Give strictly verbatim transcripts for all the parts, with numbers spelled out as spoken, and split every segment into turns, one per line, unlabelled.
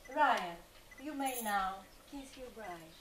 Rayan, you may now kiss your bride.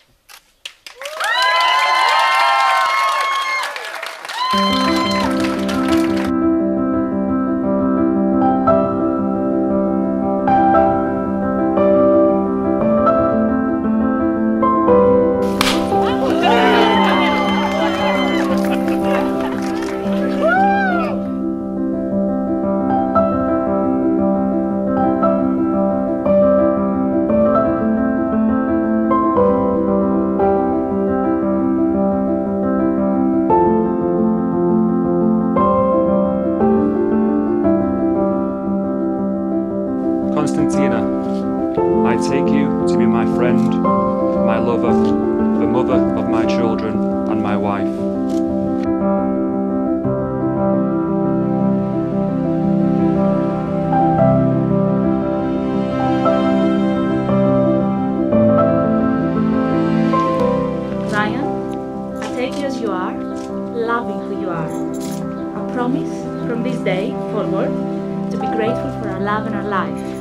Konstance, I take you to be my friend, my lover, the mother of my children, and my wife.
Rayan, I take you as you are, loving who you are. I promise from this day forward to be grateful for our love and our life.